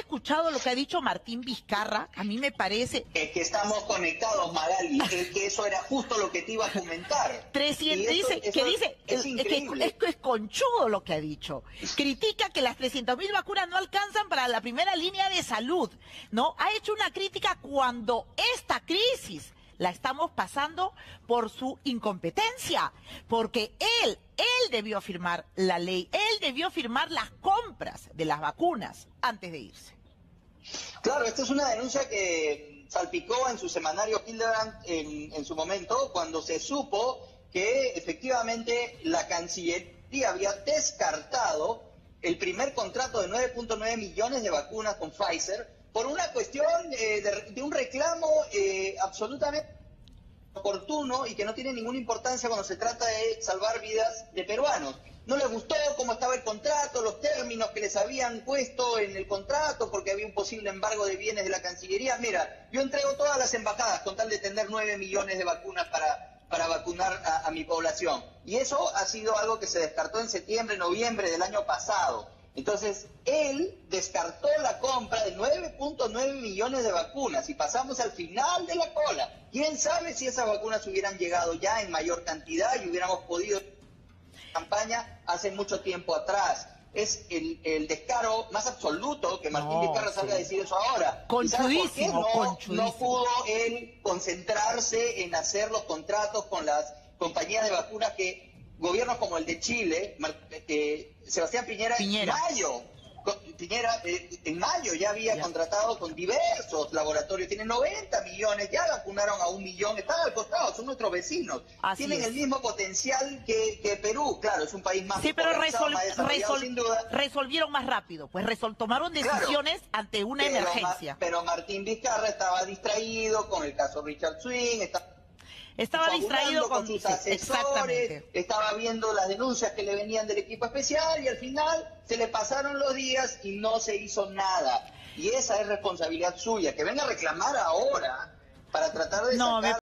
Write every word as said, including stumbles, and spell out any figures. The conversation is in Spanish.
escuchado lo que ha dicho Martín Vizcarra? A mí me parece... Es que estamos conectados, Magali, es que eso era justo lo que te iba a comentar. trescientos, dice, eso, que eso dice, es, es, increíble. es, que es, es conchudo lo que ha dicho. Critica que las trescientas mil vacunas no alcanzan para la primera línea de salud, ¿no? Ha hecho una crítica cuando esta crisis la estamos pasando por su incompetencia, porque él, él debió firmar la ley, él debió firmar las compras de las vacunas antes de irse. Claro, esta es una denuncia que salpicó en su semanario Hildebrand en, en su momento, cuando se supo que efectivamente la Cancillería había descartado el primer contrato de nueve punto nueve millones de vacunas con Pfizer por una cuestión eh, de, de un reclamo eh, absolutamente oportuno y que no tiene ninguna importancia cuando se trata de salvar vidas de peruanos. No les gustó cómo estaba el contrato, los términos que les habían puesto en el contrato, porque había un posible embargo de bienes de la Cancillería. Mira, yo entrego todas las embajadas con tal de tener nueve millones de vacunas para, para vacunar a, a mi población. Y eso ha sido algo que se descartó en septiembre, noviembre del año pasado. Entonces, él descartó la compra de nueve punto nueve millones de vacunas y pasamos al final de la cola. ¿Quién sabe si esas vacunas hubieran llegado ya en mayor cantidad y hubiéramos podido campaña hace mucho tiempo atrás? Es el, el descaro más absoluto que Martín no, Vizcarra salga sí. a decir eso ahora. Conchudísimo, no, conchudísimo. No pudo él concentrarse en hacer los contratos con las compañías de vacunas que gobiernos como el de Chile, eh, Sebastián Piñera, Piñera. en mayo, Piñera eh, en mayo ya había ya. contratado con diversos laboratorios, tienen noventa millones, ya vacunaron a un millón, están al costado, son nuestros vecinos, Así tienen es. el mismo potencial que, que Perú, claro, es un país más Sí, pero resol más resol sin duda. resolvieron más rápido, pues resol tomaron decisiones claro, ante una pero, emergencia. Pero Martín Vizcarra estaba distraído con el caso Richard Swing, estaba... Estaba distraído con, con sus asesores, estaba viendo las denuncias que le venían del equipo especial y al final se le pasaron los días y no se hizo nada. Y esa es responsabilidad suya. Que venga a reclamar ahora para tratar de no, sacar...